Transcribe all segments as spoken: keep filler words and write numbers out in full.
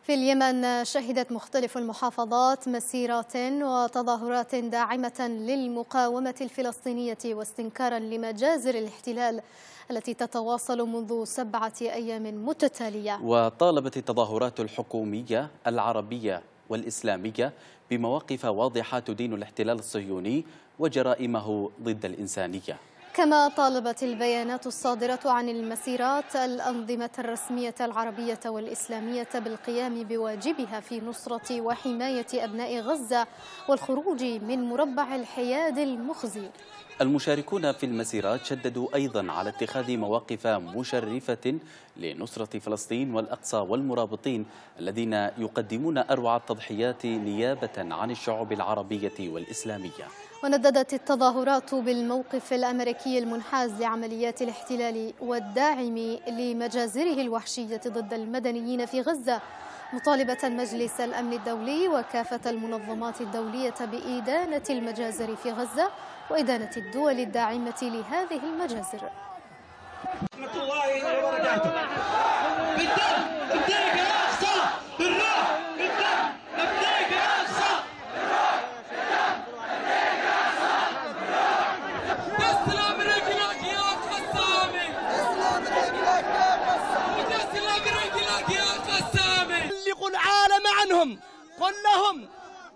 في اليمن شهدت مختلف المحافظات مسيرات وتظاهرات داعمة للمقاومة الفلسطينية واستنكارا لمجازر الاحتلال التي تتواصل منذ سبعة أيام متتالية. وطالبت التظاهرات الحكومية العربية والإسلامية بمواقف واضحة تدين الاحتلال الصهيوني وجرائمه ضد الإنسانية. كما طالبت البيانات الصادرة عن المسيرات الأنظمة الرسمية العربية والإسلامية بالقيام بواجبها في نصرة وحماية أبناء غزة والخروج من مربع الحياد المخزي. المشاركون في المسيرات شددوا أيضا على اتخاذ مواقف مشرفة لنصرة فلسطين والأقصى والمرابطين الذين يقدمون أروع التضحيات نيابة عن الشعوب العربية والإسلامية. ونددت التظاهرات بالموقف الأمريكي المنحاز لعمليات الاحتلال والداعم لمجازره الوحشية ضد المدنيين في غزة، مطالبة مجلس الأمن الدولي وكافة المنظمات الدولية بإدانة المجازر في غزة وإدانة الدول الداعمة لهذه المجازر. رحمة الله وبركاته. بالدم ابديك يا أقصى، بالروح بالدم ابديك يا أقصى. تسلم رجلك يا قسامي، تسلم رجلك يا قسامي. بلغوا العالم عنهم، قل لهم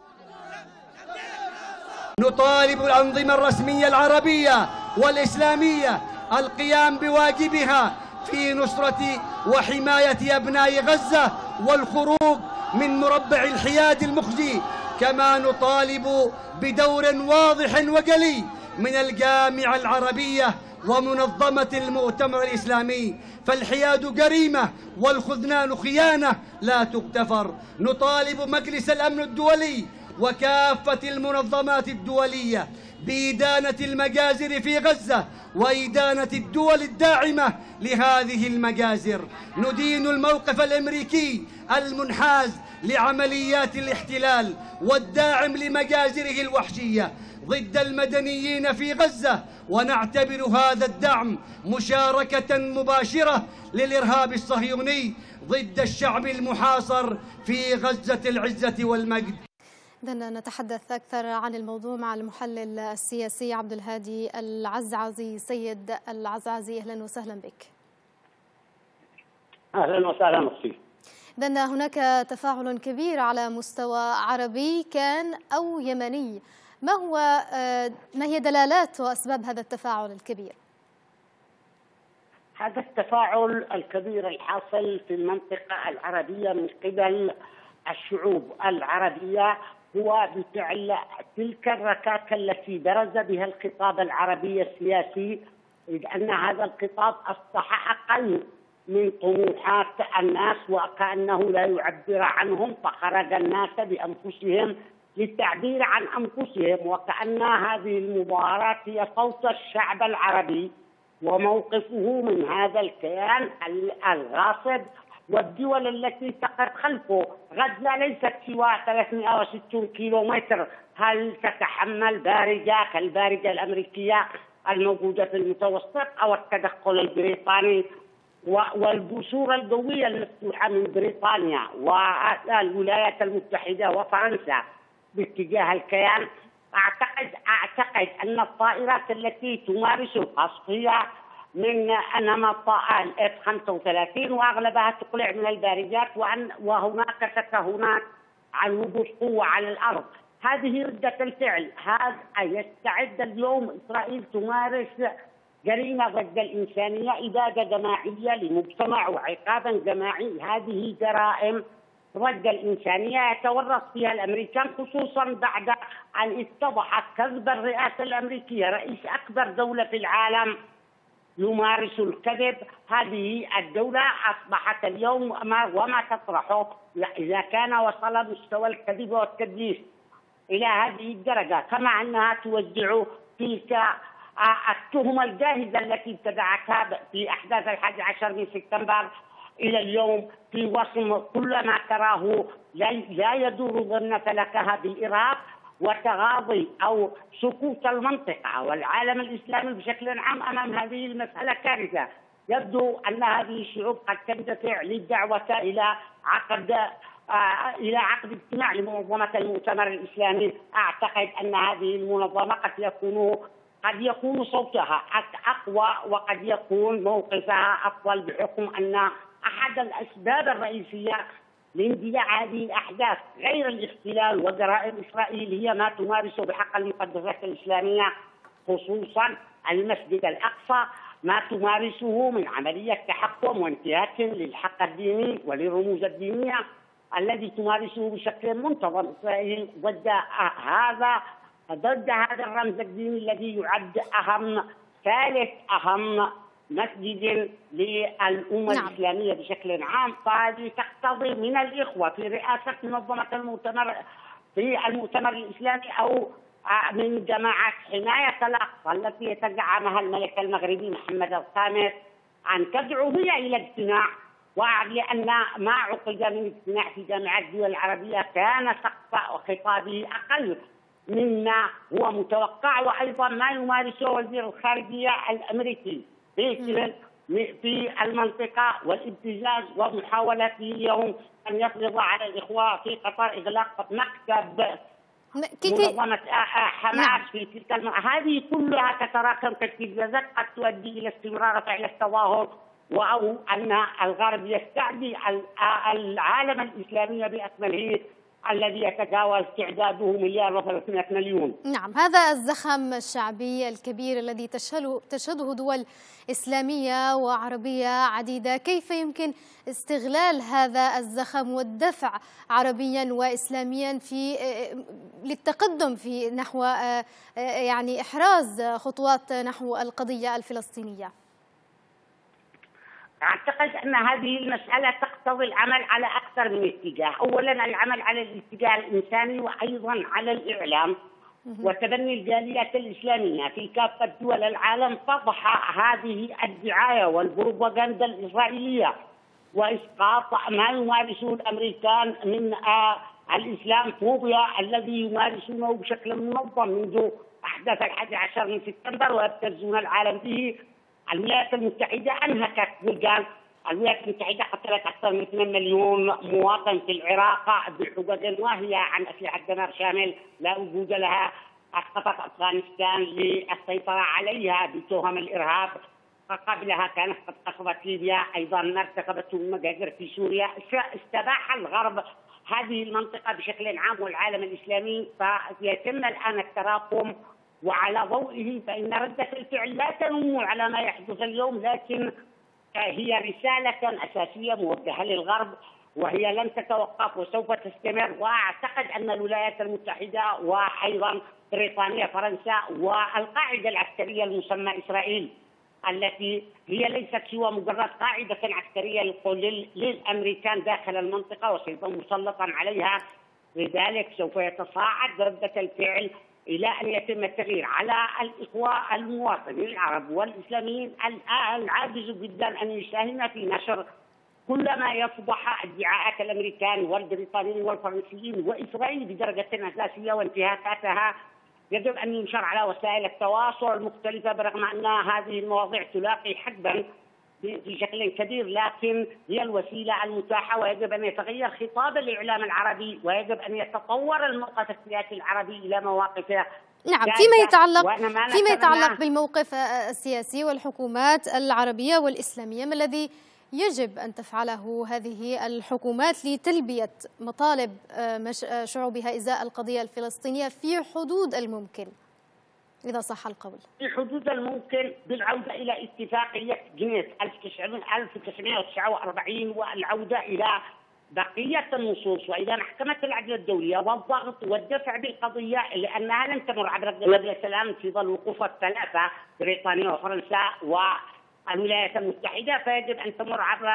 نطالب الأنظمة الرسمية العربية والإسلامية القيام بواجبها في نصرة وحماية أبناء غزة والخروج من مربع الحياد المخزي، كما نطالب بدور واضح وجلي من الجامعة العربية ومنظمة المؤتمر الإسلامي، فالحياد جريمة والخذلان خيانة لا تغتفر. نطالب مجلس الأمن الدولي وكافة المنظمات الدولية بإدانة المجازر في غزة وإدانة الدول الداعمة لهذه المجازر. ندين الموقف الأمريكي المنحاز لعمليات الاحتلال والداعم لمجازره الوحشية ضد المدنيين في غزة، ونعتبر هذا الدعم مشاركة مباشرة للإرهاب الصهيوني ضد الشعب المحاصر في غزة العزة والمجد. إذن نتحدث أكثر عن الموضوع مع المحلل السياسي عبد الهادي العزعزي. سيد العزعزي، أهلا وسهلا بك. أهلا وسهلا مصري. إذن هناك تفاعل كبير على مستوى عربي كان أو يمني، ما هو ما هي دلالات وأسباب هذا التفاعل الكبير؟ هذا التفاعل الكبير الحاصل في المنطقة العربية من قبل الشعوب العربية هو بفعل تلك الركاكة التي برز بها الخطاب العربي السياسي، لأن هذا الخطاب أصبح أقل من طموحات الناس وكأنه لا يعبر عنهم، فخرج الناس بأنفسهم للتعبير عن أنفسهم، وكأن هذه المظاهرات هي صوت الشعب العربي وموقفه من هذا الكيان الغاصب والدول التي تقف خلفه. غزة ليست سوى ثلاثمئة وستين كيلومتر، هل تتحمل بارجة كالبارجة الأمريكية الموجودة في المتوسط أو التدخل البريطاني والجسور الجوية المفتوحة من بريطانيا والولايات المتحدة وفرنسا باتجاه الكيان؟ أعتقد أعتقد أن الطائرات التي تمارس القصفية من نمط الاف خمسة وثلاثين واغلبها تقلع من البارجات، وأن وهناك تكهنات عن وجود قوة على الأرض. هذه ردة الفعل. هذا يستعد اليوم إسرائيل تمارس جريمة ضد الإنسانية، إبادة جماعية لمجتمع وعقابا جماعي. هذه جرائم ضد الإنسانية يتورط فيها الأمريكان، خصوصا بعد أن اتضح كذب الرئاسة الأمريكية، رئيس أكبر دولة في العالم يمارس الكذب. هذه الدولة أصبحت اليوم وما تطرحه إذا كان وصل مستوى الكذب والتدليس إلى هذه الدرجة، كما أنها توزع تلك التهمة الجاهزة التي ابتدعتها في أحداث الحادي عشر من سبتمبر إلى اليوم في وصم كل ما تراه لا يدور ضمن فلكها بالإرهاب وتغاضي أو سكوت المنطقة والعالم الإسلامي بشكل عام أمام هذه المسألة كارثة. يبدو أن هذه الشعوب قد تندفع للدعوة إلى عقد إلى عقد اجتماع لمنظمة المؤتمر الإسلامي. أعتقد أن هذه المنظمة قد يكون قد يكون صوتها أقوى وقد يكون موقفها أفضل، بحكم أن أحد الأسباب الرئيسية لاندلاع هذه الأحداث غير الاحتلال وجرائم إسرائيل هي ما تمارسه بحق المقدسات الإسلامية، خصوصا المسجد الأقصى، ما تمارسه من عملية تحكم وانتهاك للحق الديني وللرموز الدينية الذي تمارسه بشكل منتظم إسرائيل ضد هذا ضد هذا الرمز الديني الذي يعد أهم ثالث أهم مسجد للأمة نعم. الإسلامية بشكل عام. فهذه تقتضي من الإخوة في رئاسة منظمة المؤتمر في المؤتمر الإسلامي أو من جماعة حماية الأقصى التي يتزعمها الملك المغربي محمد الخامس أن تدعو هي إلى اجتماع، لأن ما عقد من اجتماع في جامعة الدول العربية كان سقف خطابه أقل مما هو متوقع، وأيضا ما يمارسه وزير الخارجية الأمريكي في في المنطقة والابتزاز ومحاولته اليوم أن يفرض على الإخوة في قطر إغلاق مكتب منظمة حماس في تلك الم... هذه كلها تتراكم كالابتزازات قد تؤدي إلى استمرار فعل التظاهر، أو أن الغرب يستعدي العالم الإسلامي بأكمله الذي يتجاوز تعداده مليار وثلاثمائة مليون. نعم، هذا الزخم الشعبي الكبير الذي تشهده دول إسلامية وعربية عديدة، كيف يمكن استغلال هذا الزخم والدفع عربيا وإسلاميا في للتقدم في نحو يعني إحراز خطوات نحو القضية الفلسطينية؟ أعتقد أن هذه المسألة تقتضي العمل على أكثر من اتجاه. أولا العمل على الاتجاه الإنساني، وأيضا على الإعلام وتبني الجاليات الإسلامية في كافة دول العالم تضح هذه الدعاية والبروباغندا الإسرائيلية وإسقاط ما يمارسه الأمريكان من آه الإسلام فوبيا الذي يمارسونه بشكل منظم منذ أحداث الحادي عشر من سبتمبر ويبتزون العالم به. الولايات المتحدة أنهكت بلغان، الولايات المتحدة قتلت أكثر من اثنين مليون مواطن في العراق بحجج واهية عن أسلحة دمار شامل لا وجود لها، أسقطت أفغانستان للسيطرة عليها بتهم الإرهاب، قبلها كانت قد قصفت ليبيا، أيضا ما ارتكبته المجازر في سوريا. استباح الغرب هذه المنطقة بشكل عام والعالم الإسلامي، فيتم الآن التراكم، وعلى ضوئه فإن ردة الفعل لا تنم على ما يحدث اليوم، لكن هي رسالة أساسية موجهة للغرب وهي لن تتوقف وسوف تستمر. وأعتقد أن الولايات المتحدة وأيضا بريطانيا فرنسا والقاعدة العسكرية المسمى إسرائيل التي هي ليست سوى مجرد قاعدة عسكرية للأمريكان داخل المنطقة وسيكون مسلطا عليها، لذلك سوف يتصاعد ردة الفعل إلى أن يتم التغيير على الإخوة المواطنين العرب والإسلاميين العاجز جدا أن يساهم في نشر كل ما يفضح ادعاءات الأمريكان والبريطانيين والفرنسيين وإسرائيل بدرجة أساسية وانتهاكاتها يجب أن ينشر على وسائل التواصل المختلفة، برغم أن هذه المواضيع تلاقي حدا في شكل كبير، لكن هي الوسيلة المتاحة، ويجب أن يتغير خطاب الإعلام العربي ويجب أن يتطور الموقف السياسي العربي إلى مواقف. نعم، فيما يتعلق فيما يتعلق بالموقف السياسي والحكومات العربية والإسلامية، ما الذي يجب أن تفعله هذه الحكومات لتلبية مطالب شعوبها إزاء القضية الفلسطينية في حدود الممكن إذا صح القول؟ في حدود الممكن بالعودة إلى اتفاقية جنيف ألف وتسعمائة وتسعة وأربعين والعودة إلى بقية النصوص وإلى محكمة العدل الدولية والضغط والدفع بالقضية، لأنها لن تمر عبر قبل السلام في ظل وقوف الثلاثة بريطانيا وفرنسا والولايات المتحدة، فيجب أن تمر عبر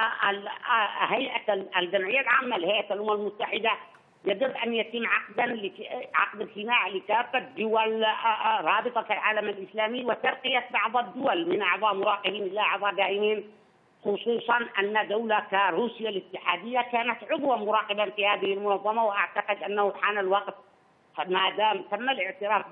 هيئة الجمعية العامة لهيئة الأمم المتحدة. يجب أن يتم عقدا عقد اجتماع لكافة دول رابطة العالم الإسلامي وترقية بعض الدول من أعضاء مراقبين إلى أعضاء دائمين، خصوصا أن دولة كروسيا الاتحادية كانت عضوا مراقبا في هذه المنظمة، وأعتقد أنه حان الوقت ما دام تم الاعتراف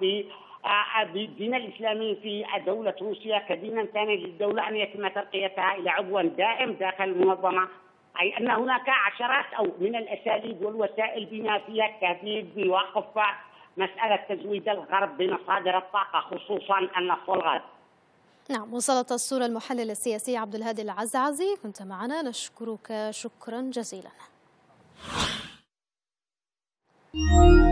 بالدين الإسلامي في دولة روسيا كدين ثاني للدولة أن يتم ترقيتها إلى عضو دائم داخل المنظمة أي أن هناك عشرات أو من الأساليب والوسائل بما فيها التهديد بوقف مسألة تزويد الغرب بمصادر الطاقة خصوصا النفط والغاز. نعم، وصلت الصورة المحلل السياسي عبد الهادي العزعزي، كنت معنا، نشكرك شكرا جزيلا.